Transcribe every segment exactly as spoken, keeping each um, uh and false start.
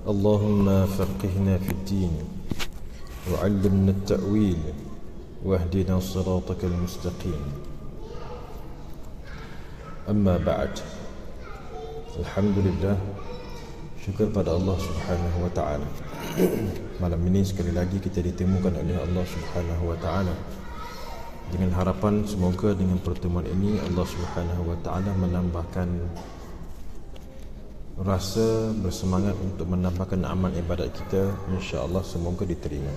اللهم فقهنا في الدين وعلمنا التأويل واهدنا صراطك المستقيم. أما بعد، Alhamdulillah, syukur pada Allah Subhanahu wa taala. Malam ini sekali lagi kita ditemukan oleh Allah Subhanahu wa taala, dengan harapan semoga dengan pertemuan ini Allah Subhanahu wa taala menambahkan rasa bersemangat untuk menambahkan amal ibadat kita, insya-Allah semoga diterima.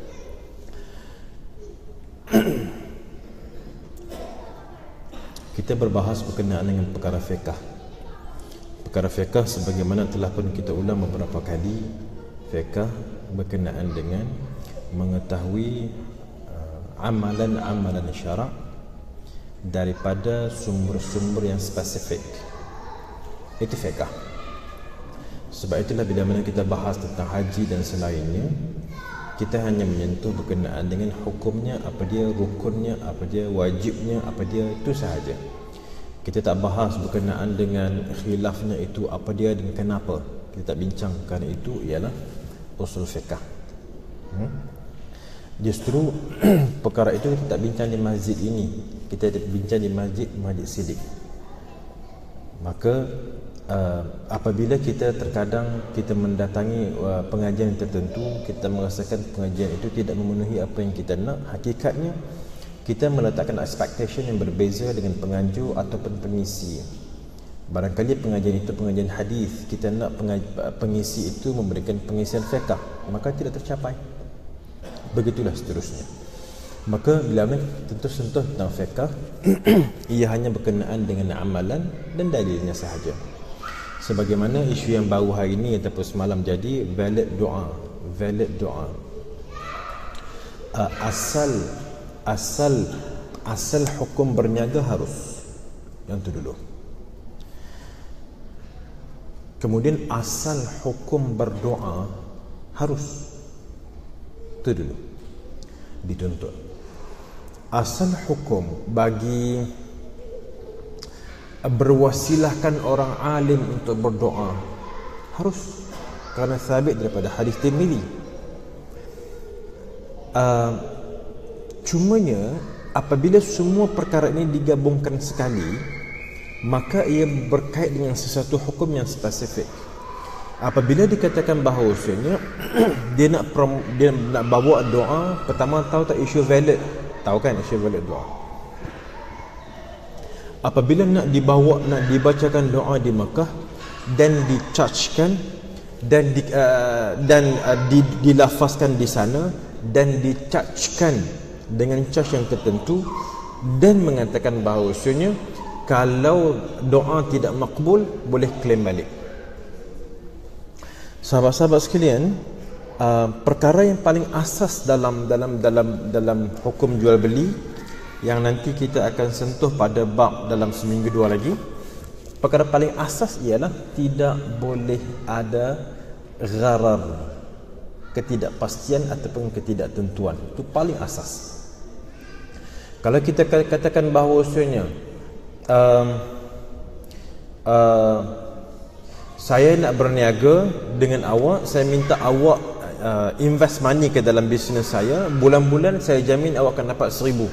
Kita berbahas berkenaan dengan perkara fiqh. Perkara fiqh sebagaimana telah pun kita ulang beberapa kali, fiqh berkenaan dengan mengetahui uh, amalan-amalan syarak daripada sumber-sumber yang spesifik. Itu fiqh. Sebab itulah bila mana kita bahas tentang haji dan selainnya, kita hanya menyentuh berkenaan dengan hukumnya, apa dia rukunnya, apa dia wajibnya, apa dia, itu sahaja. Kita tak bahas berkenaan dengan khilafnya itu apa dia dan kenapa. Kita tak bincang kerana itu ialah usul fiqh. Hmm? Justru perkara itu kita tak bincang di masjid ini, kita bincang di masjid Masjid Siddiq. Maka Uh, apabila kita terkadang kita mendatangi uh, pengajian tertentu, kita merasakan pengajian itu tidak memenuhi apa yang kita nak, hakikatnya kita meletakkan expectation yang berbeza dengan penganjur ataupun pengisi. Barangkali pengajian itu pengajian hadis, kita nak pengisi itu memberikan pengisian fiqh, maka tidak tercapai. Begitulah seterusnya. Maka bila mana tentu sentuh tentang fiqh, ia hanya berkenaan dengan amalan dan dalilnya sahaja. Sebagaimana isu yang baru hari ini ataupun semalam jadi, valid doa, valid doa. Uh, asal asal asal hukum berniaga harus, yang tu dulu. Kemudian asal hukum berdoa harus, tu dulu, dituntut. Asal hukum bagi berwasilahkan orang alim untuk berdoa harus, kerana sabit daripada hadis Tirmizi. Uh, cumanya apabila semua perkara ini digabungkan sekali, maka ia berkait dengan sesuatu hukum yang spesifik. Apabila dikatakan bahawasanya dia nak prom, dia nak bawa doa, pertama tahu tak isu valid? Tahu kan isu valid doa? Apabila nak dibawa, nak dibacakan doa di Mekah dan dichargekan dan di, uh, dan uh, di, dilafazkan di sana dan dichargekan dengan charge yang tertentu, dan mengatakan bahawasanya kalau doa tidak makbul boleh klaim balik. Sahabat-sahabat sekalian, uh, perkara yang paling asas dalam dalam dalam dalam hukum jual beli yang nanti kita akan sentuh pada bab dalam seminggu dua lagi, perkara paling asas ialah tidak boleh ada gharar, ketidakpastian ataupun ketidaktentuan. Itu paling asas. Kalau kita katakan bahawasanya um, uh, saya nak berniaga dengan awak, saya minta awak uh, invest money ke dalam bisnes saya, bulan-bulan saya jamin awak akan dapat seribu.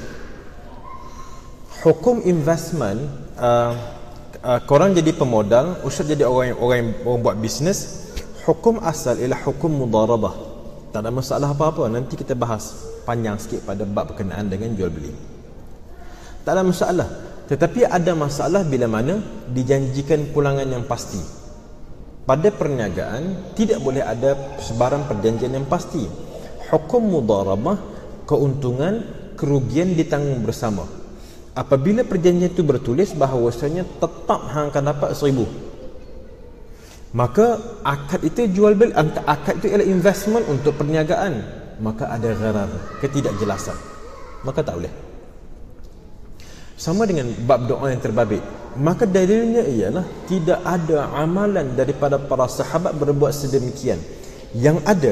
Hukum investment, uh, uh, korang jadi pemodal, ustaz jadi orang yang, orang yang orang buat bisnes, hukum asal ialah hukum mudarabah. Tak ada masalah apa-apa, nanti kita bahas panjang sikit pada bab berkenaan dengan jual beli. Tak ada masalah. Tetapi ada masalah bila mana dijanjikan pulangan yang pasti. Pada perniagaan tidak boleh ada sebarang perjanjian yang pasti. Hukum mudarabah, keuntungan, kerugian ditanggung bersama. Apabila perjanjian itu bertulis bahawasanya tetap hang akan dapat seribu, maka akad itu jual beli, akad itu ialah investment untuk perniagaan, maka ada gharar, ketidakjelasan, maka tak boleh. Sama dengan bab doa yang terbabit, maka dalilnya ialah tidak ada amalan daripada para sahabat berbuat sedemikian. Yang ada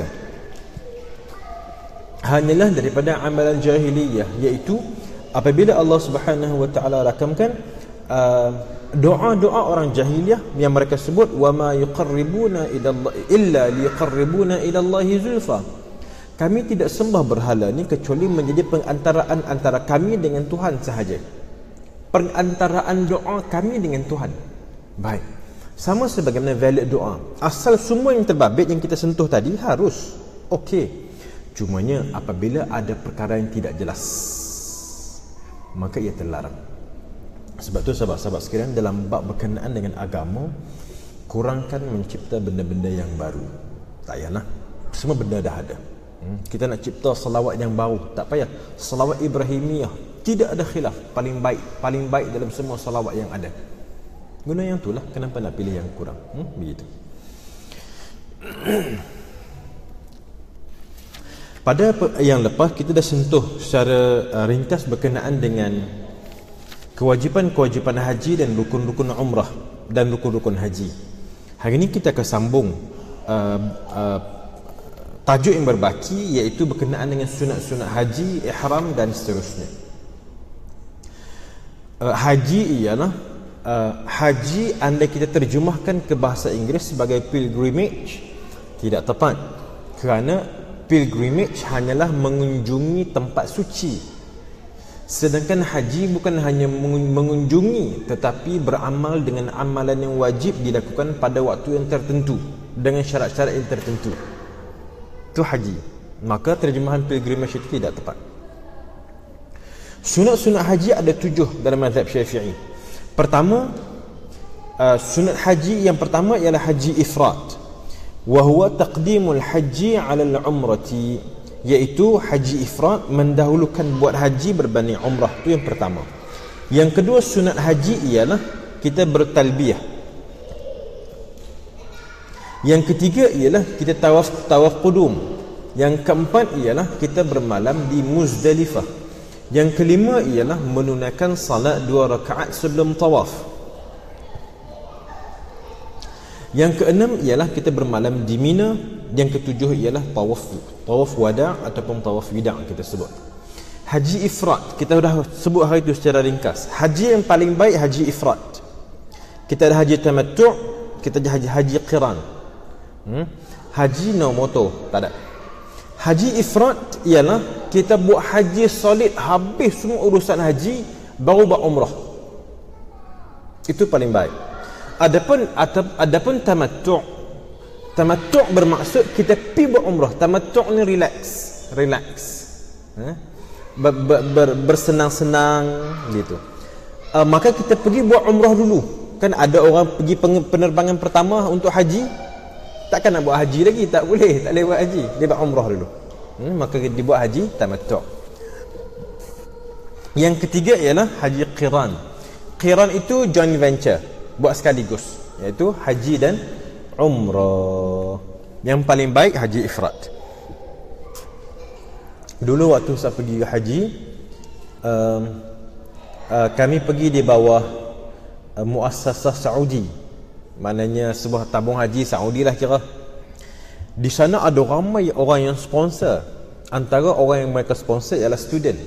hanyalah daripada amalan jahiliyah, iaitu apabila Allah Subhanahu wa taala rakamkan uh, doa-doa orang jahiliyah yang mereka sebut wama yuqarribuna ila Allah illa liqarribuna ila Allah zulfa. Kami tidak sembah berhala ni kecuali menjadi pengantaraan antara kami dengan Tuhan sahaja. Perantaraan doa kami dengan Tuhan. Baik. Sama sebagaimana valid doa. Asal semua yang terbabit yang kita sentuh tadi harus okey. Cumanya apabila ada perkara yang tidak jelas, maka ia terlarang. Sebab tu sahabat-sahabat sekalian, dalam bab berkenaan dengan agama, kurangkan mencipta benda-benda yang baru. Tak payahlah, semua benda dah ada. hmm. Kita nak cipta salawat yang baru, tak payah. Salawat Ibrahimiyah tidak ada khilaf, paling baik, paling baik dalam semua salawat yang ada. Guna yang itulah, kenapa nak pilih yang kurang? hmm? Begitu. Pada yang lepas kita dah sentuh secara uh, ringkas berkenaan dengan kewajipan-kewajipan haji dan rukun-rukun umrah dan rukun-rukun haji. Hari ini kita akan sambung uh, uh, tajuk yang berbaki, iaitu berkenaan dengan sunat-sunat haji, ihram dan seterusnya. Uh, haji ialah uh, haji andai kita terjemahkan ke bahasa Inggeris sebagai pilgrimage tidak tepat, kerana pilgrimage hanyalah mengunjungi tempat suci. Sedangkan haji bukan hanya mengunjungi, tetapi beramal dengan amalan yang wajib dilakukan pada waktu yang tertentu dengan syarat-syarat yang tertentu. Itu haji. Maka terjemahan pilgrimage itu tidak tepat. Sunat-sunat haji ada tujuh dalam mazhab Syafi'i. Pertama, uh, sunat haji yang pertama ialah haji ifrat. Wa huwa taqdimul haji 'ala al-umrati, iaitu haji ifrat, mendahulukan buat haji berbanding umrah. Itu yang pertama. Yang kedua, sunat haji ialah kita bertalbiyah. Yang ketiga ialah kita tawaf tawaf qudum. Yang keempat ialah kita bermalam di Muzdalifah. Yang kelima ialah menunaikan salat dua rakaat sebelum tawaf. Yang keenam ialah kita bermalam di Mina. Yang ketujuh ialah tawaf tawaf wada' ataupun tawaf wida' kita sebut. Haji ifrat kita dah sebut hari itu secara ringkas. Haji yang paling baik haji ifrat. Kita ada haji tamattu', kita ada haji haji qiran. Hmm? Haji no moto tak ada. Haji ifrat ialah kita buat haji solid, habis semua urusan haji, baru buat umrah. Itu paling baik. Adapun adapun tamattu', tamattu' bermaksud kita pi buat umrah. Tamattu' ni relax, relax. Ha? Ber, ber, ber, bersenang-senang gitu. Uh, maka kita pergi buat umrah dulu. Kan ada orang pergi penerbangan pertama untuk haji, takkan nak buat haji lagi, tak boleh, tak boleh buat haji. Dia buat umrah dulu. Hmm, maka dia buat haji tamattu'. Yang ketiga ialah haji qiran. Qiran itu joint venture, buat sekaligus, iaitu haji dan umrah. Yang paling baik haji ifrat. Dulu waktu saya pergi haji, um, uh, kami pergi di bawah uh, muassasah Saudi, maknanya sebuah tabung haji Saudi lah kira. Di sana ada ramai orang yang sponsor. Antara orang yang mereka sponsor ialah student.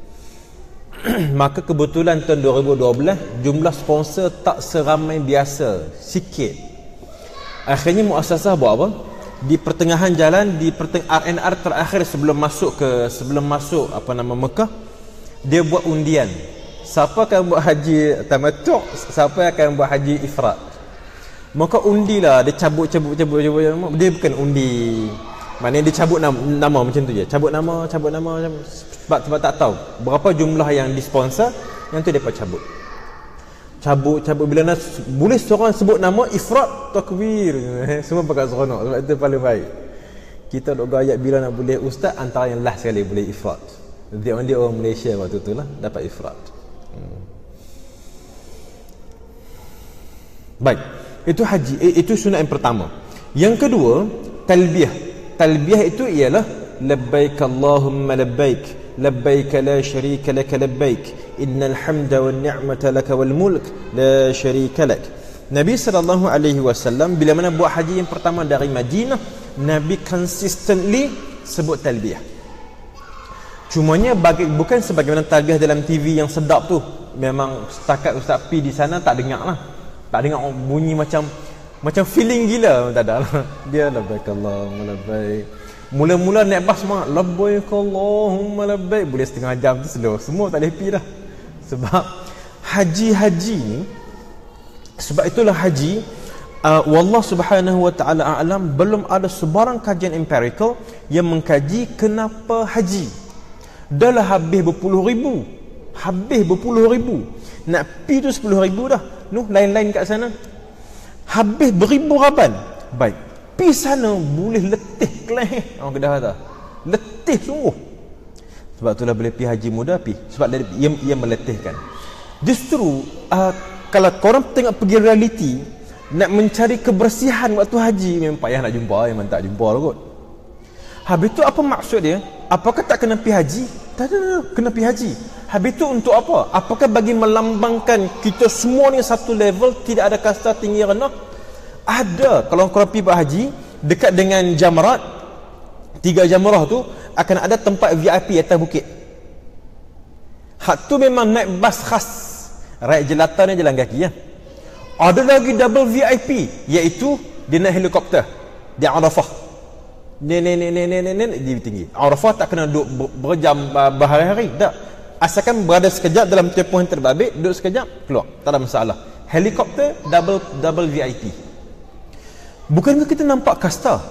Maka kebetulan tahun dua ribu dua belas jumlah sponsor tak seramai biasa, sikit. Akhirnya muassasah buat apa? Di pertengahan jalan, di perteng- R and R terakhir sebelum masuk ke sebelum masuk apa nama Mekah, dia buat undian. Siapa akan buat haji tamattu', siapa akan buat haji ifrat. Maka undilah, dia cabut-cabut cabut cabut. Dia bukan undi, maknanya dia cabut nama, nama macam tu je. Cabut nama, cabut nama cabut. Sebab, sebab tak tahu berapa jumlah yang disponsor, yang tu depa cabut. Cabut-cabut bila nak boleh seorang sebut nama ifrat, takbir. Semua pakai seronok, sebab itu paling baik. Kita dok gayat bila nak boleh ustaz, antara yang last sekali boleh ifrat. The only orang Malaysia waktu tu lah dapat ifrat. Hmm. Baik, itu haji, itu sunat yang pertama. Yang kedua, talbiyah. Talbiyah itu ialah labbaik Allahumma labbaik, labbaik la syarika lak labbaik, innal hamda wan ni'mata lak wal mulk la syarika lak. Nabi sallallahu alaihi wasallam bila mana buat haji yang pertama dari Madinah, Nabi consistently sebut talbiyah. Cumanya bagi, bukan sebagaimana talbiyah dalam T V yang sedap tu, memang setakat Ustaz P di sana tak dengar lah, tak dengar bunyi macam macam feeling gila, tak ada lah. Dia labbaik Allahumma labbaik. Mula-mula naik bas semua labbaik Allahumma labbaik, boleh setengah jam tu slow, semua tak boleh happy dah. Sebab haji-haji ni, sebab itulah haji, uh, wallah subhanahu wa ta'ala a'lam, belum ada sebarang kajian empirical yang mengkaji kenapa haji. Dah lah habis berpuluh ribu, habis berpuluh ribu, nak pi tu sepuluh ribu dah, noh lain-lain kat sana, habis beribu raban. Baik, pi sana boleh letih keleh, orang Kedah kata letih sungguh. Sebab itulah boleh pi haji muda pi, sebab dia, ia, ia meletihkan. Justru uh, kalau korang tengok pergi realiti, nak mencari kebersihan waktu haji memang payah nak jumpa, memang tak jumpa lah kot. Habis tu apa maksud dia? Apakah tak kena pergi haji? Tak, tak, tak, kena pergi haji. Habis tu untuk apa? Apakah bagi melambangkan kita semua ni satu level, tidak ada kasta tinggi rendah? Ada. Kalau korang pergi buat haji, dekat dengan jamrat, tiga jamrah tu akan ada tempat V I P atas bukit. Hak tu memang naik bas khas, rakyat jelata ni jalan kaki ya. Ada lagi double V I P, iaitu dia naik helikopter di Arafah. Ni ni ni ni ni ni di tinggi. Arafah tak kena duduk berjam berhari-hari, tak. Asalkan berada sekejap dalam tempoh yang terbabit, duduk sekejap keluar, tak ada masalah. Helikopter double double V I P. Bukankah kita nampak kasta?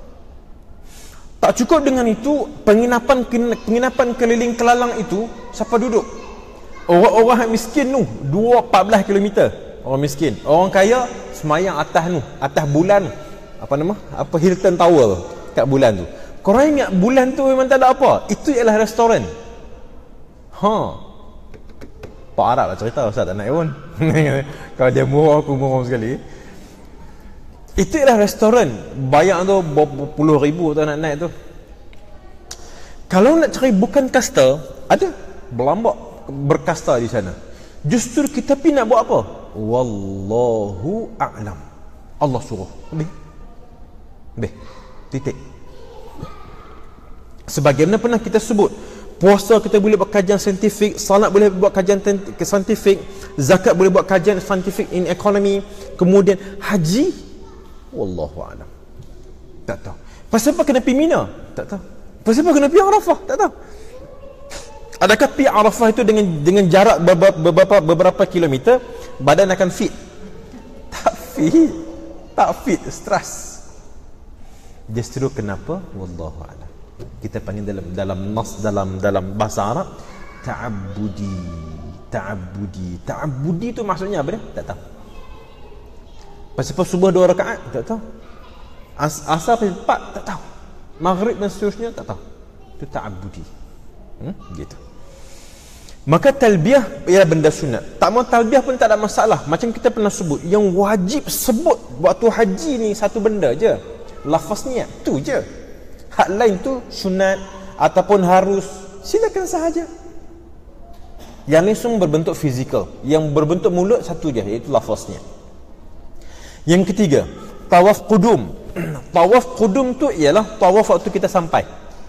Tak cukup dengan itu, penginapan penginapan keliling Kelalang itu siapa duduk? Orang-orang miskin tu dua empat belas kilometer. Orang miskin. Orang kaya semayang atas tu, atas bulan, apa nama? Apa Hilton Tower kat bulan tu. Korang ingat bulan tu memang tak ada apa? Itu ialah restoran. Ha. Pak Arab lah cerita, Ustaz tak naik pun. Kalau dia murah, aku murah sekali. Itu ialah restoran. Bayar tu berpuluh ribu tu nak naik tu. Kalau nak cari bukan kasta, ada berlambak berkasta di sana. Justru kita pergi nak buat apa? Wallahu a'lam. Allah suruh. Habis. Habis. Titik. Sebagaimana pernah kita sebut, puasa kita boleh buat kajian saintifik, salat boleh buat kajian saintifik, zakat boleh buat kajian saintifik in economy, kemudian haji, wallahu a'lam. Tak tahu. Pasal apa kena pergi Mina? Tak tahu. Pasal apa kena pergi Arafah? Tak tahu. Adakah pergi Arafah itu dengan dengan jarak beberapa beberapa, beberapa kilometer badan akan fit? Tak fit. Tak fit, stres. Justru kenapa? Wallahu a'lam. Kita panggil dalam dalam nas dalam dalam bahasa Arab ta'abbudi. Ta'abbudi. Ta'abbudi itu maksudnya apa dia? Tak tahu. Pasal apa subuh dua rakaat? Tak tahu. As, asar empat? Tak tahu. Maghrib dan seterusnya? Tak tahu. Itu ta'abbudi. Hmm? Gitu. Maka talbiyah ialah benda sunat. Tak mau talbiyah pun tak ada masalah. Macam kita pernah sebut, yang wajib sebut waktu haji ni satu benda je. Lafaz niat, tu je. Hak lain tu sunat ataupun harus, silakan sahaja. Yang ni semua berbentuk fizikal. Yang berbentuk mulut satu je, iaitu lafaznya. Yang ketiga, tawaf qudum. Tawaf qudum tu ialah tawaf waktu kita sampai.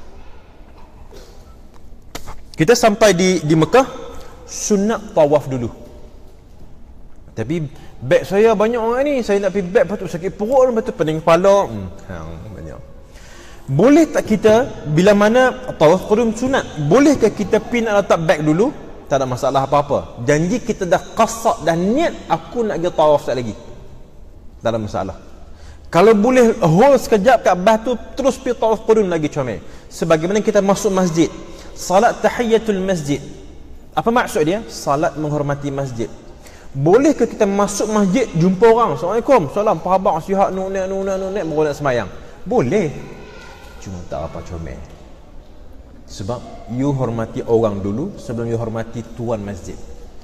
Kita sampai di di Mekah, sunat tawaf dulu. Tapi beg saya banyak orang ni, saya nak pergi beg patut sakit perut, patut pening kepala. Hmm, hang banyak. Boleh tak kita bila mana tawaf qudum sunat, bolehkah kita pergi nak letak beg dulu? Tak ada masalah apa-apa. Janji kita dah qasad, dah niat aku nak pergi tawaf sekali lagi. Tak ada masalah. Kalau boleh hold sekejap kat batu, terus pergi tawaf qudum lagi comel. Sebagaimana kita masuk masjid, salat tahiyatul masjid. Apa maksud dia? Salat menghormati masjid. Bolehkah kita masuk masjid, jumpa orang, Assalamualaikum, salam, apa khabar, sihat, nunek, nunek, nunek, baru nak semayang? Boleh. Cuma tak apa comel. Sebab you hormati orang dulu sebelum you hormati tuan masjid.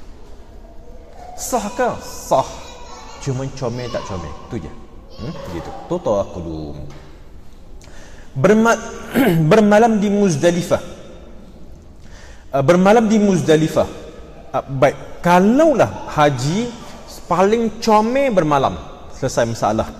Sah ke? Sah. Cuma comel tak comel. Tu je. Hmm? Gitu. Tu tawaf qudum. Berma- bermalam di Muzdalifah. Uh, bermalam di Muzdalifah. Uh, baik. Kalaulah haji, paling comel bermalam. Selesai masalah.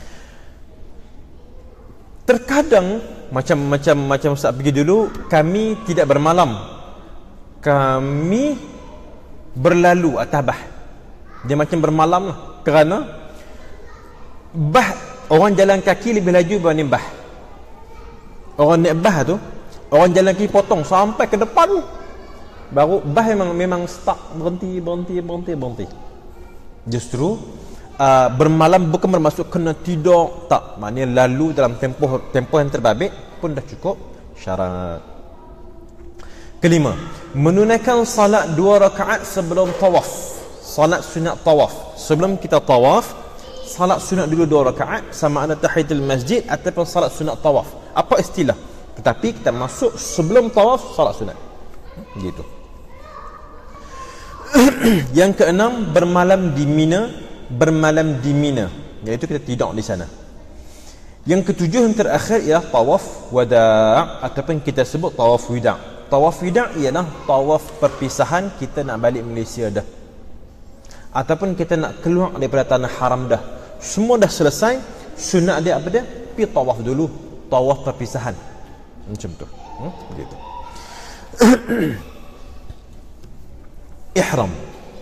Terkadang macam macam macam Ustaz pergi dulu, kami tidak bermalam. Kami berlalu atas bah. Dia macam bermalam lah. Kerana bah, orang jalan kaki lebih laju berbanding bah. Orang naik bah tu, orang jalan kaki potong sampai ke depan, baru bah memang memang stuck, berhenti berhenti berhenti berhenti. Justru uh, bermalam bukan bermaksud kena tidur, tak, maknanya lalu dalam tempoh tempoh yang terbabit pun dah cukup syarat. Kelima, menunaikan salat dua rakaat sebelum tawaf. Salat sunat tawaf. Sebelum kita tawaf, salat sunat dulu dua rakaat, sama ada tahiyatul masjid ataupun salat sunat tawaf. Apa istilah? Tetapi kita masuk sebelum tawaf salat sunat. Gitu. Yang keenam, bermalam di Mina, bermalam di Mina, iaitu kita tidur di sana. Yang ketujuh yang terakhir ialah tawaf wada' ataupun kita sebut tawaf wida'. Tawaf wida' ialah tawaf perpisahan, kita nak balik Malaysia dah, ataupun kita nak keluar daripada tanah haram dah. Semua dah selesai, sunat dia apa dia? Pergi tawaf dulu, tawaf perpisahan. Macam tu. Hmm? Begitu. Ihram.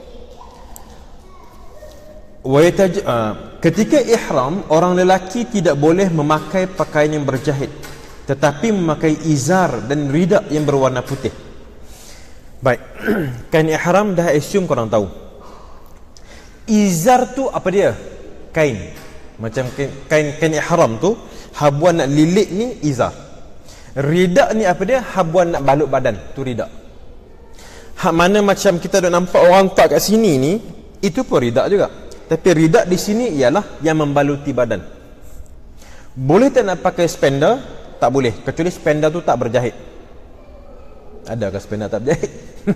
Waitaj, uh, ketika ihram, orang lelaki tidak boleh memakai pakaian yang berjahit, tetapi memakai izar dan rida yang berwarna putih. Baik. Kain ihram dah assume korang tahu. Izar tu apa dia? Kain. Macam kain kain, kain ihram tu, habuan nak lilit ni izar. Rida ni apa dia? Habuan nak balut badan, tu rida. Hak mana macam kita dah nampak orang tak kat sini ni, itu pun rida juga. Tapi rida di sini ialah yang membaluti badan. Boleh tak nak pakai spender? Tak boleh, kecuali spender tu tak berjahit. Adakah spender tak berjahit?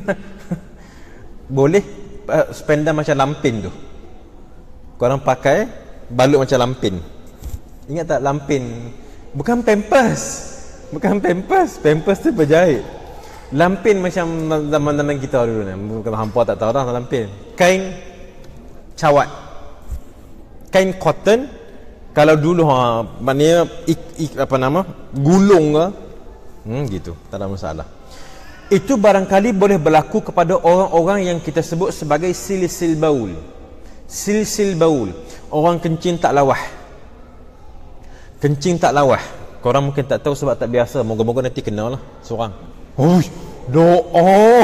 Boleh uh, spender macam lampin tu, korang pakai balut macam lampin. Ingat tak lampin? Bukan pampers, bukan pampers, pampers tu berjahit. Lampin macam zaman-zaman kita dulu ni, bukan hampa tak tahu dah lampin. Kain cawat, kain cotton. Kalau dulu ha, maknanya ik, ik, apa nama, gulung ke, hmm, gitu, tak ada masalah. Itu barangkali boleh berlaku kepada orang-orang yang kita sebut sebagai silsil baul. Silsil baul, orang kencing tak lawah. Kencing tak lawah, korang mungkin tak tahu sebab tak biasa. Moga-moga nanti kenal lah seorang. Hui, doa.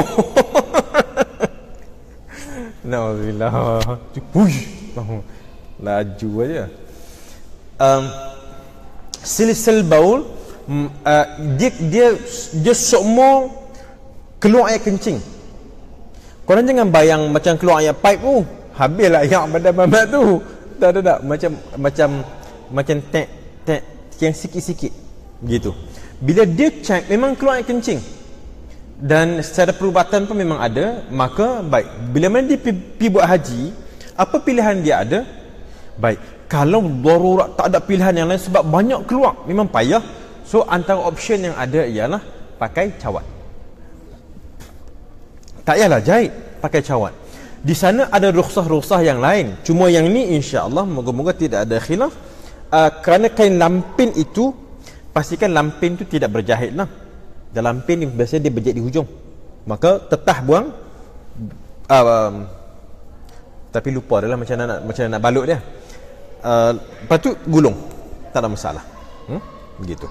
Nauzubillah. Hui, laju aja. Um, silsil baul, uh, dia dia dia semua keluar air kencing. Korang jangan bayang macam keluar air pipe tu, habislah air pada mamat tu. Tak tak tak, macam macam macam tek tek yang sikit-sikit gitu. Bila dia check memang keluar air kencing, dan secara perubatan pun memang ada, maka baik, bila mana dia pergi buat haji, apa pilihan dia ada? Baik, kalau darurat tak ada pilihan yang lain sebab banyak keluar, memang payah, so antara option yang ada ialah pakai cawat. Tak payahlah jahit, pakai cawat. Di sana ada rukhsah-rukhsah yang lain, cuma yang ni insya-Allah moga-moga tidak ada khilaf. Uh, kerana kain lampin itu, pastikan lampin itu tidak berjahit lah. Dan lampin ni biasanya dia berjahit di hujung, maka tetah buang. uh, um, tapi lupa adalah macam mana nak, macam mana nak balut dia. Uh, lepas tu gulung, tak ada masalah. hmm? Begitu.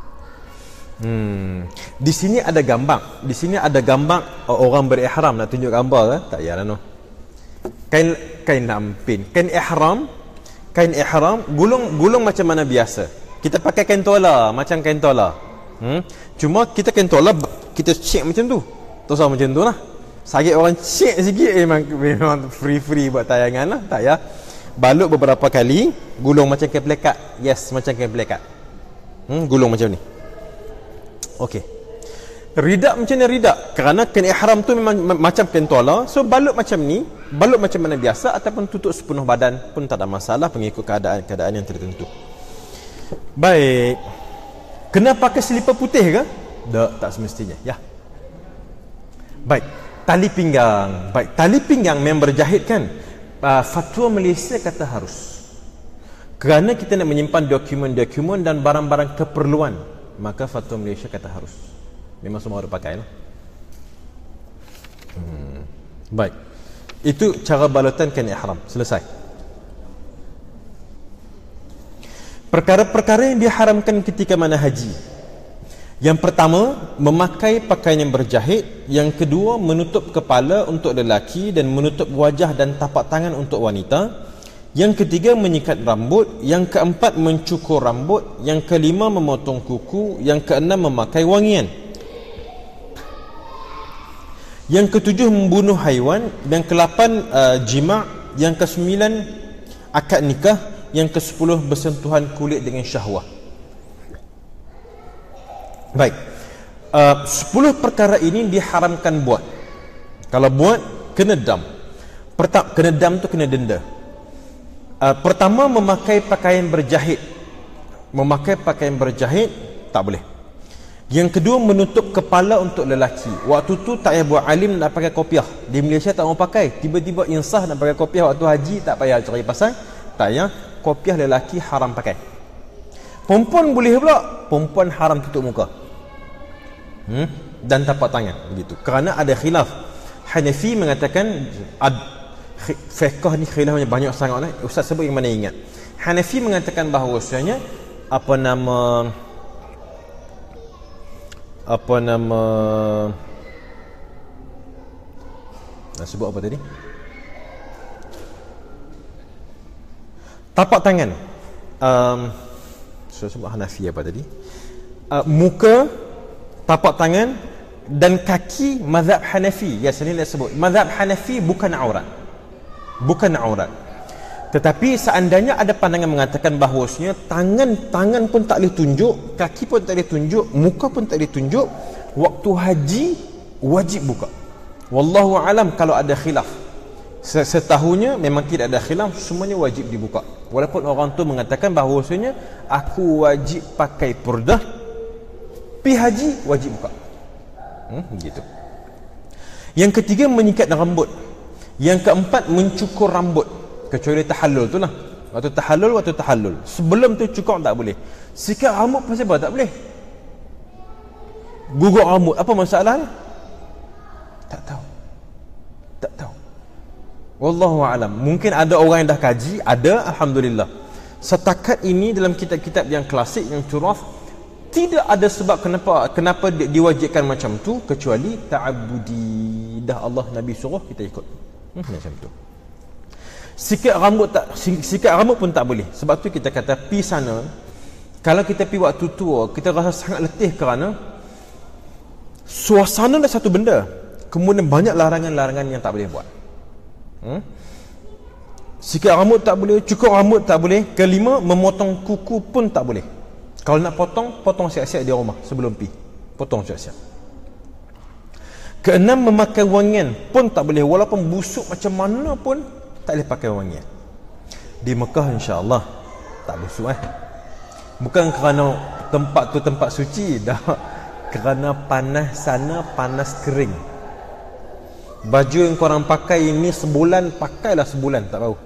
Hmm. Di sini ada gambar, di sini ada gambar orang berihram. Nak tunjuk gambar ke? Tak payahlah no. Kain kain lampin, kain ihram, kain ihram gulung gulung macam mana biasa. Kita pakai kain tola, macam kain tola. Hmm? Cuma kita kain tola kita check macam tu. Tak usah macam tu lah. Sakit orang check sikit memang memang free-free buat tayangan lah, tak ya. Balut beberapa kali, gulung macam kain plekat. Yes, macam kain plekat. Hmm, gulung macam ni. Okey. Rida macam ni rida, kerana kain ihram tu memang macam kain tola, so balut macam ni, balut macam mana biasa ataupun tutup sepenuh badan pun tak ada masalah mengikut keadaan-keadaan yang tertentu. Baik. Kena pakai selipar putih ke? Tak, tak semestinya. Ya. Baik. Tali pinggang. Baik, tali pinggang memang berjahit kan? Uh, fatwa Malaysia kata harus, kerana kita nak menyimpan dokumen-dokumen dan barang-barang keperluan, maka fatwa Malaysia kata harus. Memang semua harus pakai lah. hmm. Baik. Itu cara balutan kain ihram. Selesai. Perkara-perkara yang diharamkan ketika mana haji. Yang pertama, memakai pakaian yang berjahit. Yang kedua, menutup kepala untuk lelaki dan menutup wajah dan tapak tangan untuk wanita. Yang ketiga, menyikat rambut. Yang keempat, mencukur rambut. Yang kelima, memotong kuku. Yang keenam, memakai wangian. Yang ketujuh, membunuh haiwan. Yang kelapan, uh, jima'. Yang kesembilan, akad nikah. Yang kesepuluh, bersentuhan kulit dengan syahwah. Baik, uh, sepuluh perkara ini diharamkan buat. Kalau buat, kena dam. Pertama, kena dam tu kena denda. Uh, pertama, memakai pakaian berjahit. Memakai pakaian berjahit tak boleh. Yang kedua, menutup kepala untuk lelaki. Waktu tu tak payah buat alim nak pakai kopiah. Di Malaysia tak mau pakai. Tiba-tiba insah nak pakai kopiah waktu haji, tak payah cari pasal. Tak payah. Kopiah lelaki haram pakai. Perempuan boleh pula. Perempuan haram tutup muka. Hmm? Dan tapak tangan. Begitu. Kerana ada khilaf. Hanafi mengatakan, ad, fiqh ni khilafnya banyak sangat lah. Ustaz sebut yang mana ingat. Hanafi mengatakan bahawasanya apa nama apa nama nak sebut apa tadi? Tapak tangan. Um, saya sebut Hanafi apa tadi? Uh, muka, tapak tangan dan kaki mazhab Hanafi. Ya, saya nak sebut. Mazhab Hanafi bukan aurat. Bukan aurat. Tetapi seandainya ada pandangan mengatakan bahawasanya tangan-tangan pun tak boleh tunjuk, kaki pun tak boleh tunjuk, muka pun tak boleh tunjuk, waktu haji wajib buka. Wallahu alam kalau ada khilaf. Setahunya memang tidak ada khilaf, semuanya wajib dibuka. Walaupun orang tu mengatakan bahawasanya aku wajib pakai purdah, pi haji wajib buka. Hmm, begitu. Yang ketiga, menyikat rambut. Yang keempat, mencukur rambut. Kecuali tahallul tu lah. Waktu tahallul, waktu tahallul. Sebelum tu cukur tak boleh. Sikat rambut pasal apa tak boleh? Gugur rambut, apa masalahnya? Tak tahu. Tak tahu. Wallahu a'lam. Mungkin ada orang yang dah kaji, ada, alhamdulillah. Setakat ini dalam kitab-kitab yang klasik, yang turaf, tidak ada sebab kenapa kenapa di, diwajibkan macam tu kecuali ta'abbudi. Dah Allah Nabi suruh kita ikut. Hmm, macam tu. Sikat rambut tak sikat rambut pun tak boleh. Sebab tu kita kata pi sana. Kalau kita pi waktu tua, kita rasa sangat letih kerana suasana dah satu benda. Kemudian banyak larangan-larangan yang tak boleh buat. Hmm? Sikat rambut tak boleh, cukur rambut tak boleh. Kelima, memotong kuku pun tak boleh. Kalau nak potong, potong siap-siap di rumah sebelum pi. Potong siap-siap. Keenam, memakai wangian pun tak boleh. Walaupun busuk macam mana pun tak boleh pakai wangian. Di Mekah insya-Allah tak busuk eh. Bukan kerana tempat tu tempat suci, dah kerana panas sana, panas kering. Baju yang korang pakai ini sebulan, pakailah sebulan, tak bau.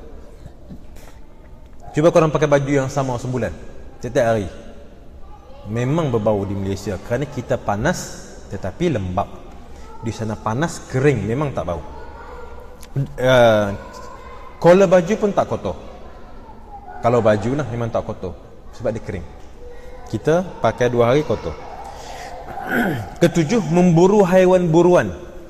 Cuba korang pakai baju yang sama sebulan, setiap hari, memang berbau di Malaysia. Kerana kita panas tetapi lembap. Di sana panas, kering, memang tak bau. uh, Collar baju pun tak kotor. Kalau baju lah memang tak kotor, sebab dia kering. Kita pakai dua hari kotor. Ketujuh, memburu haiwan buruan.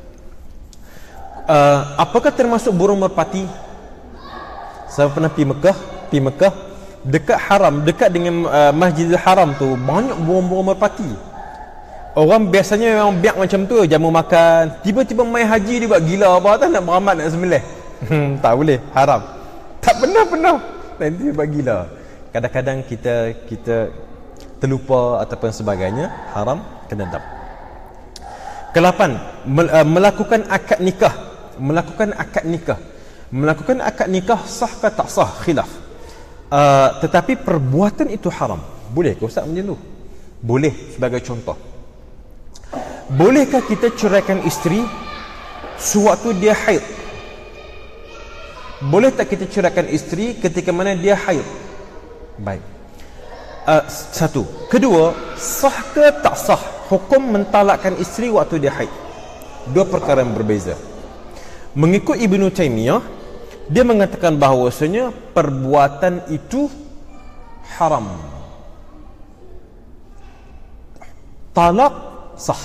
uh, Apakah termasuk burung merpati? Saya pernah pergi Mekah, pergi Mekah dekat haram, dekat dengan uh, Masjidil Haram tu banyak burung-burung merpati. Orang biasanya memang biak macam tu, jamu makan. Tiba-tiba mai haji dia buat gila apa tak nak beramal nak sembelih. Tak boleh, haram. Tak pernah-pernah nanti buat gila. Kadang-kadang kita kita terlupa ataupun sebagainya, haram, kena dam. Kelapan, melakukan akad nikah. Melakukan akad nikah. Melakukan akad nikah sah ke tak sah? Khilaf. Uh, tetapi perbuatan itu haram. Boleh ke Ustaz macam tu? Boleh. Sebagai contoh, bolehkah kita ceraikan isteri sewaktu dia haid? Boleh tak kita ceraikan isteri ketika mana dia haid? Baik. Uh, satu. Kedua, sah ke tak sah hukum mentalakkan isteri waktu dia haid? Dua perkara yang berbeza. Mengikut Ibnu Taimiyah, dia mengatakan bahawasanya perbuatan itu haram. Talak sah.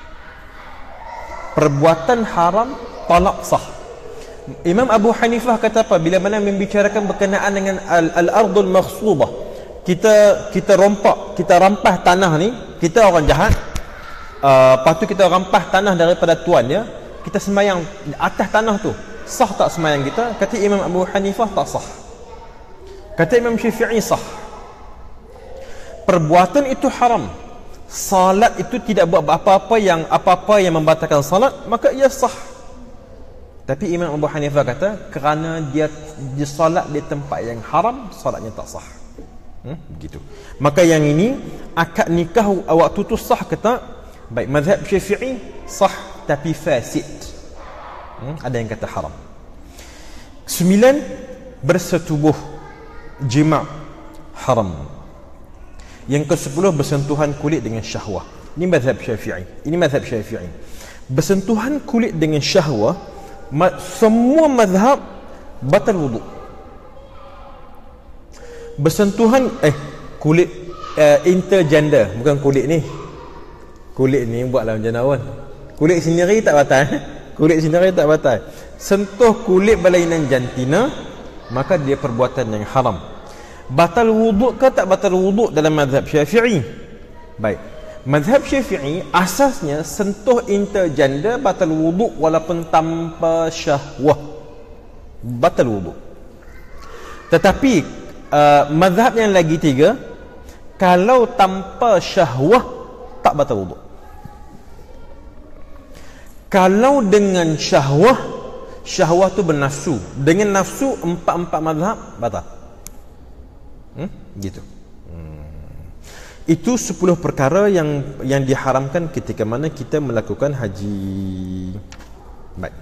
Perbuatan haram, talak sah. Imam Abu Hanifah kata apa? Bila mana membicarakan berkenaan dengan al-ardul maghsubah, kita kita rompak, kita rampas tanah ni, kita orang jahat, uh, lepas tu kita rampas tanah daripada tuannya, kita sembahyang atas tanah tu, sah tak sembahyang kita? Kata Imam Abu Hanifah tak sah. Kata Imam Syafi'i sah. Perbuatan itu haram. Salat itu tidak buat apa-apa yang apa-apa yang membatalkan salat, maka ia sah. Tapi Imam Abu Hanifah kata kerana dia dia salat di tempat yang haram, salatnya tak sah. Hmm, begitu. Maka yang ini akad nikah waktu tu sah ke tak? Baik, mazhab Syafi'i sah tapi fasid. Hmm, ada yang kata haram. Sembilan, bersetubuh jima' haram. Yang kesepuluh, bersentuhan kulit dengan syahwah. Ini mazhab Syafi'i. Ini mazhab Syafi'i. Bersentuhan kulit dengan syahwah, semua mazhab batal wudu. Bersentuhan eh kulit uh, intergender, bukan kulit ni. Kulit ni buatlah macam awal. Kulit sendiri tak batal. Kulit sendiri tak batal. Sentuh kulit berlainan jantina, maka dia perbuatan yang haram. Batal wuduk ke tak batal wuduk dalam mazhab Syafi'i? Baik. Mazhab Syafi'i asasnya sentuh intergender batal wuduk walaupun tanpa syahwah. Batal wuduk. Tetapi uh, mazhab yang lagi tiga, kalau tanpa syahwah tak batal wuduk. Kalau dengan syahwah, syahwah tu bernafsu. Dengan nafsu, empat-empat mazhab batal. Hmm? Gitu. Hmm. Itu sepuluh perkara yang yang diharamkan ketika mana kita melakukan haji. Baik.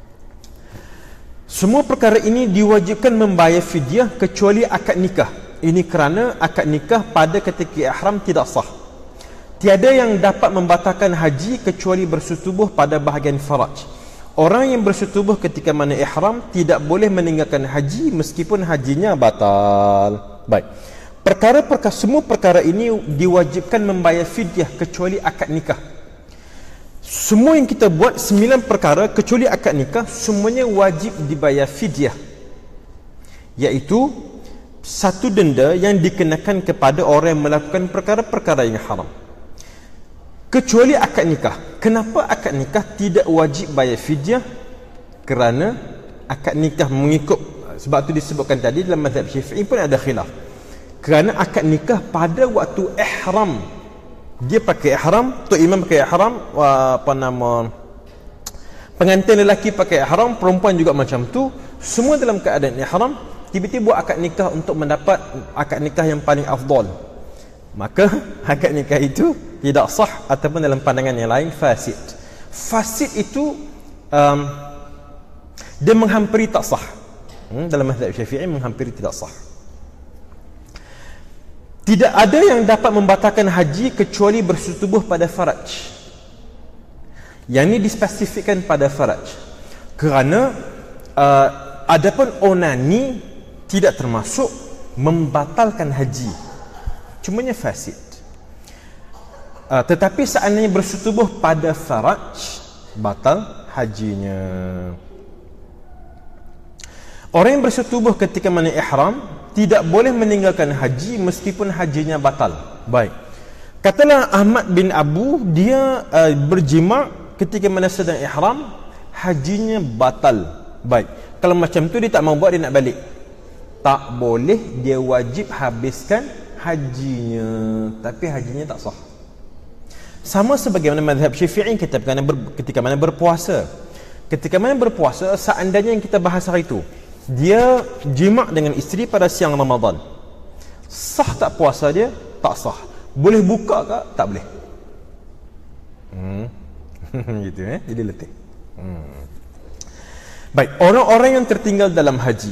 Semua perkara ini diwajibkan membayar fidyah kecuali akad nikah. Ini kerana akad nikah pada ketika ihram tidak sah. Tiada yang dapat membatalkan haji kecuali bersetubuh pada bahagian faraj. Orang yang bersetubuh ketika mana ihram tidak boleh meninggalkan haji meskipun hajinya batal. Baik. Perkara-perkara semua perkara ini diwajibkan membayar fidyah kecuali akad nikah. Semua yang kita buat sembilan perkara kecuali akad nikah semuanya wajib dibayar fidyah. Iaitu satu denda yang dikenakan kepada orang yang melakukan perkara-perkara yang haram. Kecuali akad nikah. Kenapa akad nikah tidak wajib bayar fidyah? Kerana akad nikah mengikut, sebab tu disebutkan tadi dalam mazhab Syafi'i pun ada khilaf. Kerana akad nikah pada waktu ihram, dia pakai ihram, tok imam pakai ihram, apa nama, pengantin lelaki pakai ihram, perempuan juga macam tu, semua dalam keadaan ihram, tiba-tiba buat akad nikah untuk mendapat akad nikah yang paling afdal, maka akad nikah itu tidak sah ataupun dalam pandangan yang lain fasid. Fasid itu um, dia menghampiri tak sah. Hmm, dalam mazhab Syafi'i menghampiri tidak sah. Tidak ada yang dapat membatalkan haji kecuali bersetubuh pada faraj. Yang ini dispesifikkan pada faraj. Kerana uh, adapun onani tidak termasuk membatalkan haji. Cumanya fasid. Uh, tetapi seandainya bersetubuh pada faraj, batal hajinya. Orang yang bersetubuh ketika mana ihram tidak boleh meninggalkan haji meskipun hajinya batal. Baik. Katalah Ahmad bin Abu, dia uh, berjima ketika mana sedang ihram, hajinya batal. Baik. Kalau macam tu dia tak mau buat, dia nak balik. Tak boleh, dia wajib habiskan hajinya, tapi hajinya tak sah. Sama sebagaimana mazhab Syafi'i kita ketika mana berpuasa. Ketika mana berpuasa, seandainya yang kita bahas hari itu, dia jima' dengan isteri pada siang Ramadan, sah tak puasa dia? Tak sah. Boleh buka ke? Tak boleh. Hmm. Gitu eh, jadi letih. Hmm. Baik, orang-orang yang tertinggal dalam haji,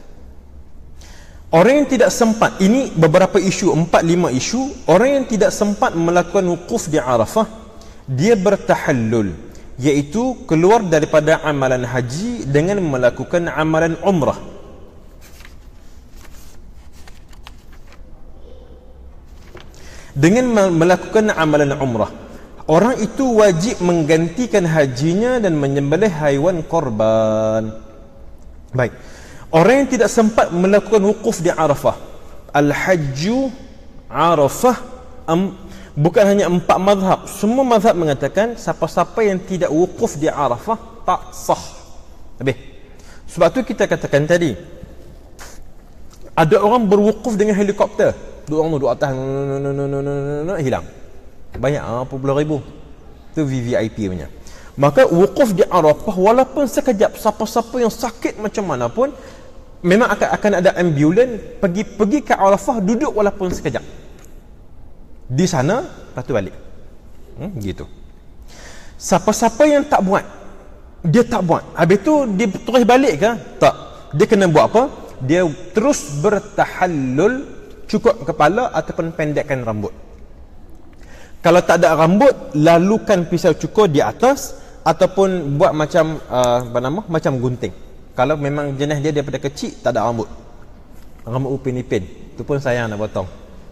orang yang tidak sempat, ini beberapa isu, empat lima isu. Orang yang tidak sempat melakukan wukuf di Arafah, dia bertahallul. iaitu keluar daripada amalan haji dengan melakukan amalan umrah. Dengan melakukan amalan umrah, orang itu wajib menggantikan hajinya dan menyembelih haiwan korban. Baik, orang yang tidak sempat melakukan wukuf di Arafah, al-hajju Arafah, um, bukan hanya empat mazhab, semua mazhab mengatakan siapa-siapa yang tidak wukuf di Arafah tak sah. Habis. Sebab tu kita katakan tadi, ada orang berwukuf dengan helikopter, dua orang duduk atas, no, no, no, no, no, no, hilang. Banyak, apa puluh ribu. Itu V V I P punya. Maka wukuf di Arafah walaupun sekejap, siapa-siapa yang sakit macam mana pun, memang akan akan ada ambulan pergi pergi ke Arafah, duduk walaupun sekejap di sana, lepas tu balik. Hmm, gitu. Siapa-siapa yang tak buat, dia tak buat, habis tu dia terus balik ke? Tak. Dia kena buat apa? Dia terus bertahallul, cukup kepala ataupun pendekkan rambut. Kalau tak ada rambut, lalukan pisau cukur di atas ataupun buat macam uh, apa nama? Macam gunting. Kalau memang jenis dia daripada kecil tak ada rambut, rambut upin-ipin, tu pun sayang nak potong.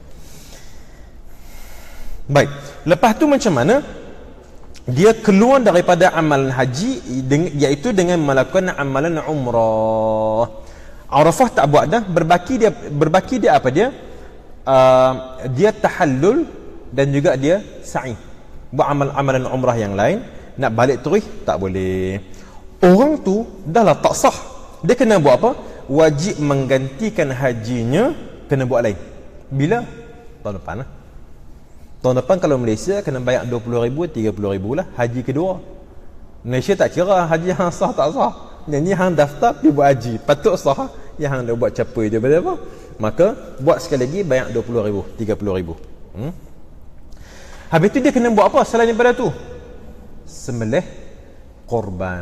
Baik, lepas tu macam mana dia keluar daripada amalan haji, iaitu dengan melakukan amalan umrah. Arafah tak buat dah, berbaki dia berbaki dia apa dia? Uh, dia tahallul dan juga dia sa'i. Buat amal-amalan umrah yang lain, nak balik terus tak boleh. Orang tu dah lah tak sah. Dia kena buat apa? Wajib menggantikan hajinya, kena buat lain. Bila? Tahun depan lah. Tahun depan kalau Malaysia kena bayar dua puluh ribu, tiga puluh ribu lah haji kedua. Malaysia tak kira haji yang sah tak sah. Yang ni hang daftar pergi buat haji, patut sah. Yang hang dah buat capai je pada apa? Maka buat sekali lagi bayar dua puluh ribu, tiga puluh ribu. Hmm? Habis tu dia kena buat apa selain daripada tu? Sembelih korban,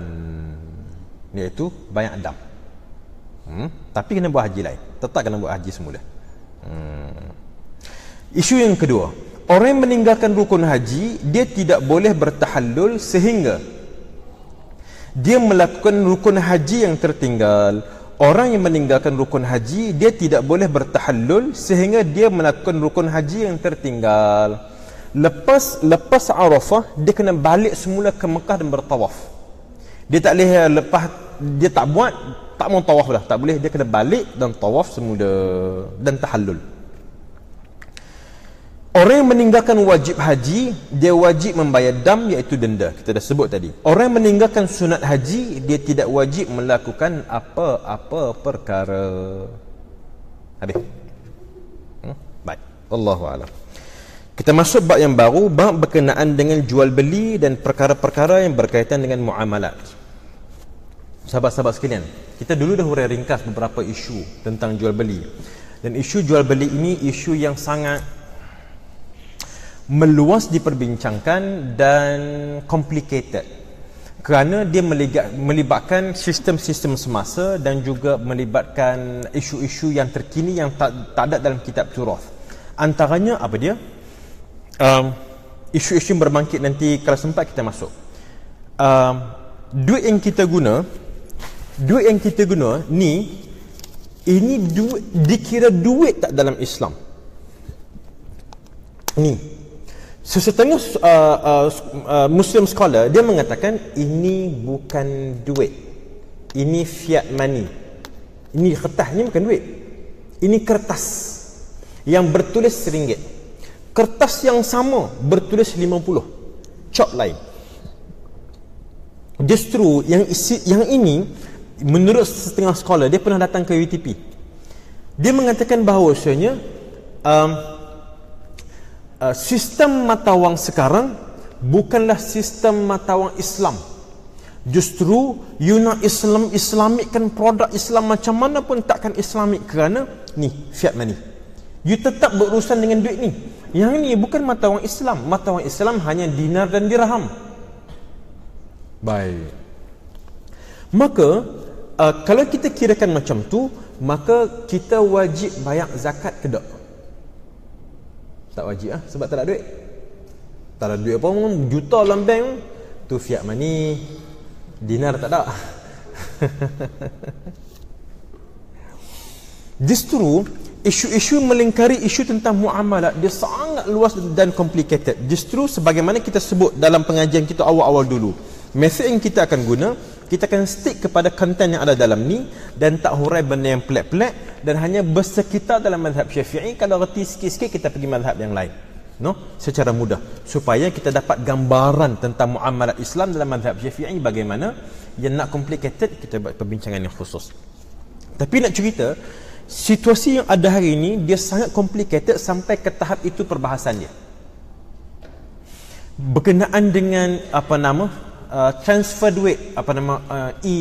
iaitu banyak dam. Hmm? Tapi kena buat haji lain, tetap kena buat haji semula. Hmm. Isu yang kedua, orang yang meninggalkan rukun haji, dia tidak boleh bertahallul sehingga dia melakukan rukun haji yang tertinggal. Orang yang meninggalkan rukun haji, dia tidak boleh bertahallul sehingga dia melakukan rukun haji yang tertinggal. Lepas lepas Arafah, dia kena balik semula ke Mekah dan bertawaf. Dia tak boleh lepas dia tak buat, tak mau tawaf dah, tak boleh. Dia kena balik dan tawaf semula dan tahallul. Orang yang meninggalkan wajib haji, dia wajib membayar dam, iaitu denda. Kita dah sebut tadi. Orang yang meninggalkan sunat haji, dia tidak wajib melakukan apa-apa perkara. Habis. Hmm? Baik. Allahu a'lam. Kita masuk bab yang baru, bab berkenaan dengan jual beli dan perkara-perkara yang berkaitan dengan muamalat. Sahabat-sahabat sekalian, kita dulu dah hurai ringkas beberapa isu tentang jual beli. Dan isu jual beli ini isu yang sangat meluas diperbincangkan dan complicated, kerana dia melibatkan sistem-sistem semasa dan juga melibatkan isu-isu yang terkini yang tak, tak ada dalam kitab turath. Antaranya apa dia? Um, isu-isu yang berbangkit nanti kalau sempat kita masuk. Um, duit yang kita guna, duit yang kita guna ni, ini duit, dikira duit tak dalam Islam? Ni. Sesetengah uh, uh, uh, Muslim scholar, dia mengatakan ini bukan duit, ini fiat money. Ini kertas, ini bukan duit, ini kertas yang bertulis seringgit. Kertas yang sama bertulis lima puluh, cop lain. Justru yang isi, yang ini menurut setengah scholar, dia pernah datang ke U T P, dia mengatakan bahawasanya um, Uh, sistem mata wang sekarang bukanlah sistem mata wang Islam. Justru you nak Islam Islamikkan produk Islam macam mana pun takkan Islamik, kerana ni fiat money. You tetap berurusan dengan duit ni. Yang ni bukan mata wang Islam. Mata wang Islam hanya dinar dan dirham. Baik. Maka uh, kalau kita kirakan macam tu, maka kita wajib bayar zakat ke tak? Tak wajib ah, sebab tak ada duit. Tak ada duit apa pun, juta dalam bank, tu fiat money, dinar tak ada. Justru isu-isu melingkari isu tentang muamalat dia sangat luas dan complicated. Justru sebagaimana kita sebut dalam pengajian kita awal-awal dulu, method yang kita akan guna, kita akan stick kepada konten yang ada dalam ni dan tak hurai benda yang pelik-pelik dan hanya bersekitar dalam mazhab Syafi'i. Kalau reti sikit-sikit kita pergi mazhab yang lain, no, secara mudah, supaya kita dapat gambaran tentang muamalat Islam dalam mazhab Syafi'i. Bagaimana yang nak complicated, kita buat perbincangan yang khusus. Tapi nak cerita, situasi yang ada hari ini dia sangat complicated sampai ke tahap itu perbahasan dia berkenaan dengan apa nama uh, transfer duit, apa nama uh, e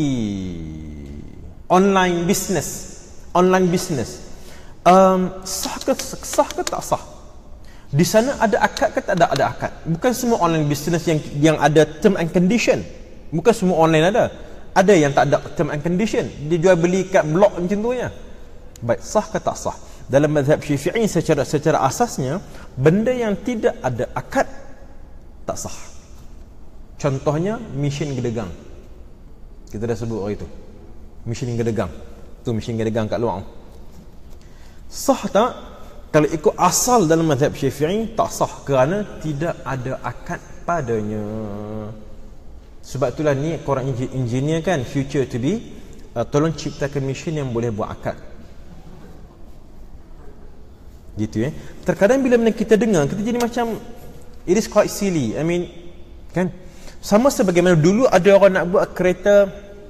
online business, online business um, sah ke sah ke tak sah? Di sana ada akad ke tak ada ada akad? Bukan semua online business yang yang ada term and condition. Bukan semua online ada. Ada yang tak ada term and condition. Dia jual beli kat blog macam tu ya. Baik, sah ke tak sah? Dalam mazhab Syafi'i secara secara asasnya, benda yang tidak ada akad tak sah. Contohnya mesin gedegang. Kita dah sebut hari itu. Mesin gedegang. Tu mesin gedegang kat luar. Sah tak? Kalau ikut asal dalam mazhab Syafi'i, tak sah kerana tidak ada akad padanya. Sebab itulah ni korang engineer kan, future to be, uh, tolong ciptakan mesin yang boleh buat akad. Gitu eh. Terkadang bila kita dengar, kita jadi macam it is quite silly. I mean, kan? Sama sebagaimana dulu ada orang nak buat kereta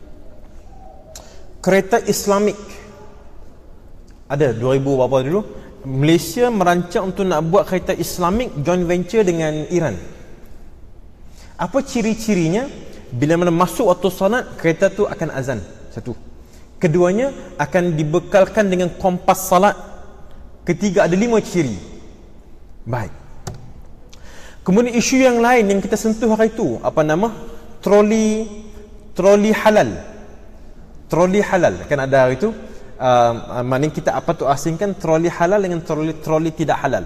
kereta Islamik. Ada dua ribu berapa dulu, Malaysia merancang untuk nak buat kereta Islamik joint venture dengan Iran. Apa ciri-cirinya? Bila mana masuk waktu salat, kereta tu akan azan. Satu. Keduanya akan dibekalkan dengan kompas salat. Ketiga, ada lima ciri. Baik. Kemudian isu yang lain yang kita sentuh hari itu, apa nama? Troli troli halal. Troli halal kan ada hari itu. Uh, maknanya kita apa tu asingkan troli halal dengan troli troli tidak halal.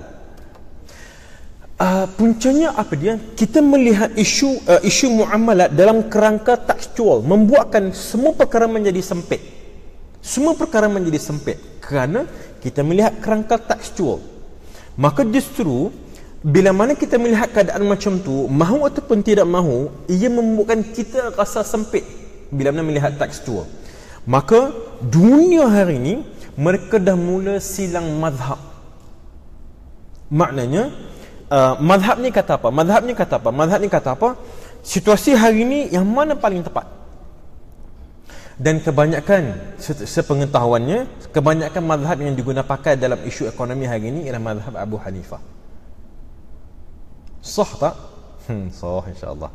Uh, puncanya apa dia? Kita melihat isu uh, isu muamalat dalam kerangka tekstual, membuatkan semua perkara menjadi sempit. Semua perkara menjadi sempit kerana kita melihat kerangka tekstual. Maka justru bila mana kita melihat keadaan macam tu, mahu ataupun tidak mahu, ia membuatkan kita rasa sempit bila mana melihat tekstual. Maka dunia hari ini mereka dah mula silang mazhab. Maknanya Uh, mazhab ni kata apa? Mazhab ni kata apa? Mazhab ni kata apa? Situasi hari ni yang mana paling tepat? Dan kebanyakan sepengetahuannya, kebanyakan mazhab yang digunakan pakai dalam isu ekonomi hari ini ialah mazhab Abu Hanifah. Sah tak? Hmm, sah insya-Allah.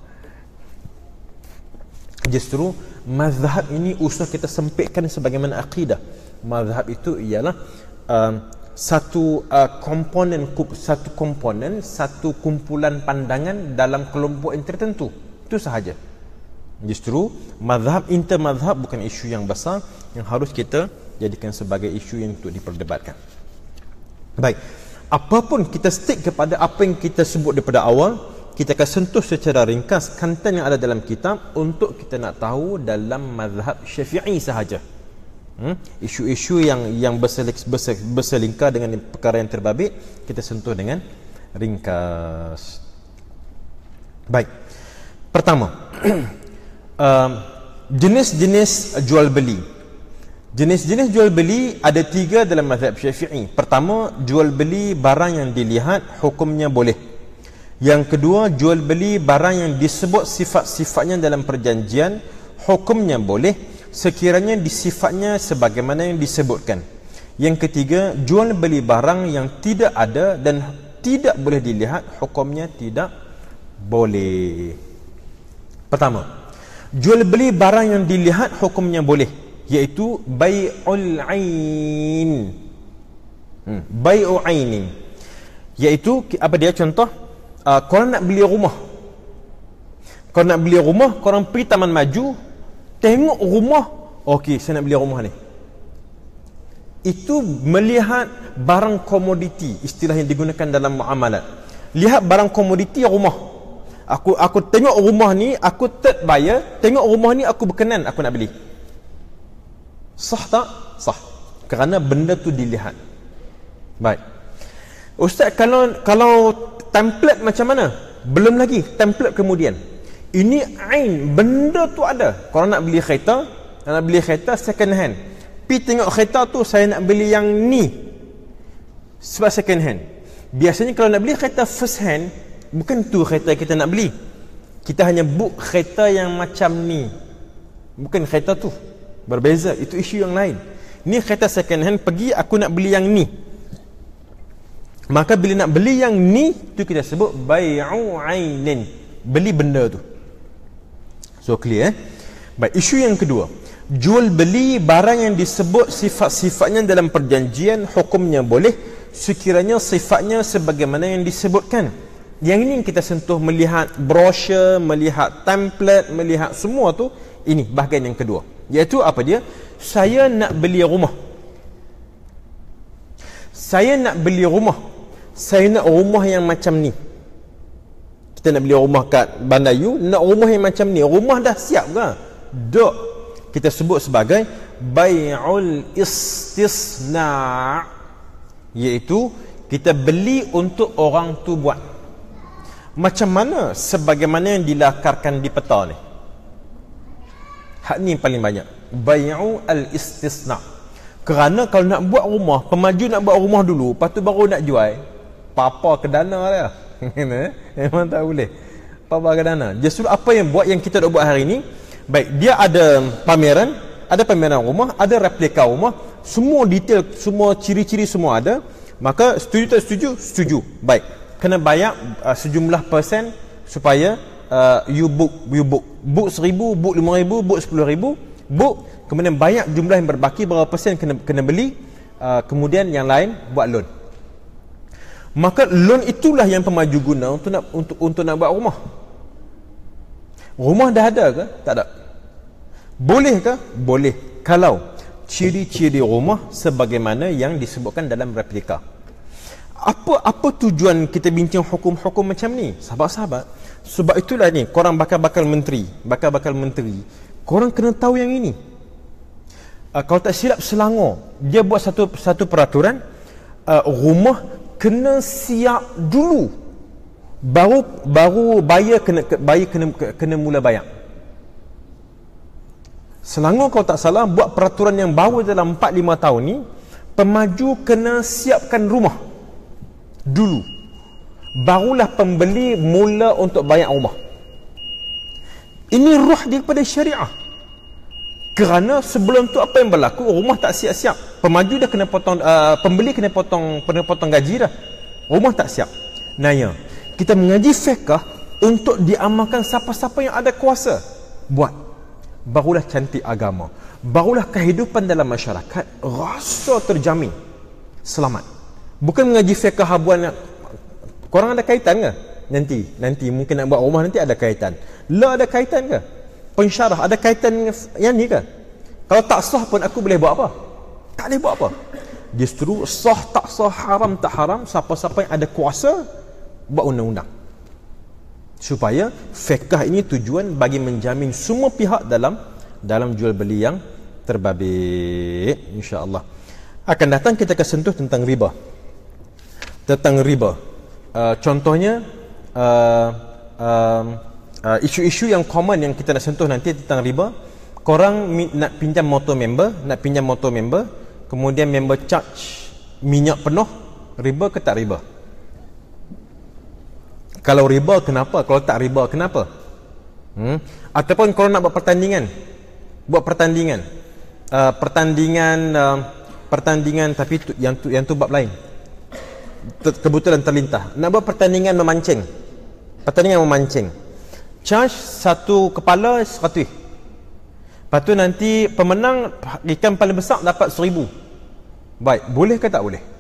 Justru mazhab ini usah kita sempitkan sebagaimana akidah. Mazhab itu ialah um, satu uh, komponen satu komponen satu kumpulan pandangan dalam kelompok yang tertentu, itu sahaja. Justru mazhab intermazhab bukan isu yang besar yang harus kita jadikan sebagai isu yang untuk diperdebatkan. Baik, apapun kita stick kepada apa yang kita sebut daripada awal, kita akan sentuh secara ringkas konten yang ada dalam kitab untuk kita nak tahu dalam mazhab Syafi'i sahaja. Hmm? Isu-isu yang yang berselik, berse, berselingkar dengan perkara yang terbabit kita sentuh dengan ringkas. Baik. Pertama, um, jenis-jenis jual beli. Jenis-jenis jual beli ada tiga dalam mazhab Syafi'i. Pertama, jual beli barang yang dilihat hukumnya boleh. Yang kedua, jual beli barang yang disebut sifat-sifatnya dalam perjanjian hukumnya boleh sekiranya disifatnya sebagaimana yang disebutkan. Yang ketiga, jual beli barang yang tidak ada dan tidak boleh dilihat hukumnya tidak boleh. Pertama, jual beli barang yang dilihat hukumnya boleh, iaitu bai'ul ain. Hmm, bai'u ainin. Iaitu apa dia contoh? Uh, korang nak beli rumah. Korang nak beli rumah, korang pergi Taman Maju, tengok rumah, okey, saya nak beli rumah ni. Itu melihat barang komoditi, istilah yang digunakan dalam muamalat. Lihat barang komoditi rumah. Aku aku tengok rumah ni, aku third buyer, tengok rumah ni aku berkenan, aku nak beli. Sah tak? Sah. Kerana benda tu dilihat. Baik. Ustaz, kalau kalau template macam mana? Belum lagi, template kemudian. Ini ain, benda tu ada. Kalau nak beli kereta, nak beli kereta second hand. Pi tengok kereta tu, saya nak beli yang ni. Sebab second hand. Biasanya kalau nak beli kereta first hand, bukan tu kereta kita nak beli. Kita hanya book kereta yang macam ni. Bukan kereta tu. Berbeza, itu isu yang lain. Ni kereta second hand, pergi aku nak beli yang ni. Maka bila nak beli yang ni, tu kita sebut bai'u ainin. Beli benda tu. So clear eh? Baik, isu yang kedua. Jual beli barang yang disebut sifat-sifatnya dalam perjanjian, hukumnya boleh sekiranya sifatnya sebagaimana yang disebutkan. Yang ini yang kita sentuh, melihat brosur, melihat template, melihat semua tu. Ini bahagian yang kedua, iaitu apa dia? Saya nak beli rumah. Saya nak beli rumah. Saya nak rumah yang macam ni. Kita nak beli rumah kat Bandayu, nak rumah yang macam ni. Rumah dah siap ke? Dok. Kita sebut sebagai bai'ul istisna', iaitu kita beli untuk orang tu buat. Macam mana? Sebagaimana yang dilakarkan di peta ni. Hak ni paling banyak. Bai'u al-istisna'. Kerana kalau nak buat rumah, pemaju nak buat rumah dulu, lepas tu baru nak jual, papa ke dana dia. Memang tak boleh. Papa ke dana. Justru apa yang buat yang kita nak buat hari ni, baik, dia ada pameran, ada pameran rumah, ada replika rumah, semua detail, semua ciri-ciri semua ada. Maka setuju tak setuju? Setuju. Baik. Kena bayar uh, sejumlah persen supaya uh, you book, you book. Book seribu, book lima ribu, book sepuluh ribu, book, kemudian bayar jumlah yang berbaki, berapa persen kena kena beli, uh, kemudian yang lain buat loan. Maka loan itulah yang pemaju guna untuk nak untuk untuk nak buat rumah. Rumah dah ada ke? Tak ada. Boleh ke? Boleh. Kalau ciri-ciri rumah sebagaimana yang disebutkan dalam replika. Apa apa tujuan kita bincang hukum-hukum macam ni? Sahabat-sahabat, sebab itulah ni korang bakal-bakal menteri, bakal-bakal menteri. Korang kena tahu yang ini. Uh, kalau tak silap Selangor, dia buat satu satu peraturan, uh, rumah kena siap dulu. Baru baru bayar kena bayar kena kena mula bayar. Selangor kalau tak salah buat peraturan yang baru dalam empat lima tahun ni, pemaju kena siapkan rumah dulu. Barulah pembeli mula untuk bayar rumah. Ini ruh daripada syariah. Kerana sebelum tu apa yang berlaku, rumah tak siap-siap. Pemaju dah kena potong, uh, pembeli kena potong kena potong gaji dah. Rumah tak siap. Naya, kita mengaji fiqh untuk diamalkan siapa-siapa yang ada kuasa buat. Barulah cantik agama. Barulah kehidupan dalam masyarakat rasa terjamin selamat. Bukan mengaji fiqh habuan. Korang ada kaitan ke? Nanti, nanti mungkin nak buat rumah nanti ada kaitan. La ada kaitan ke? Pensyarah ada kaitan dengan yang ni ke? Kalau tak sah pun aku boleh buat apa? Tak boleh buat apa? Justru sah tak sah, haram tak haram, siapa-siapa yang ada kuasa buat undang-undang. Supaya fiqh ini tujuan bagi menjamin semua pihak dalam dalam jual beli yang terbabit, insya-Allah. Akan datang kita akan sentuh tentang riba. Tentang riba. Uh, contohnya uh, uh, uh, isu-isu yang common yang kita nak sentuh nanti tentang riba. Korang nak pinjam motor member, nak pinjam motor member, kemudian member charge minyak penuh, riba ke tak riba? Kalau riba kenapa? Kalau tak riba kenapa? Hmm? Ataupun kalau nak buat pertandingan, buat pertandingan, uh, pertandingan, uh, pertandingan tapi tu, yang tu yang tu bab lain. Kebetulan terlintah. Nak buat pertandingan memancing, pertandingan memancing. Charge satu kepala seratus. Lepas tu nanti pemenang ikan paling besar dapat seribu. Baik, boleh ke tak boleh?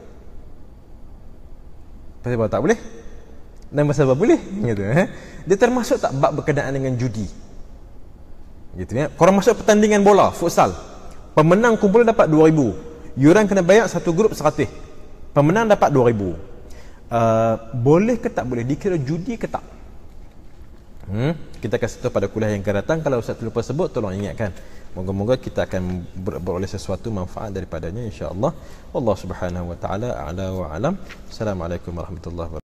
Pasal apa tak boleh? Dan pasal apa boleh? Gitu, eh? Dia termasuk tak bab berkenaan dengan judi? Gitu ya. Korang masuk pertandingan bola, futsal. Pemenang kumpul dapat dua ribu. Yuran kena bayar satu grup seratus. Pemenang dapat dua ribu. Uh, boleh ke tak boleh? Dikira judi ke tak? Hmm? Kita akan sentuh pada kuliah yang akan datang. Kalau Ustaz terlupa sebut, tolong ingatkan. Moga-moga kita akan beroleh sesuatu manfaat daripadanya, insya-Allah. Allah Subhanahu wa taala a'la wa alam. Assalamualaikum warahmatullahi wabarakatuh.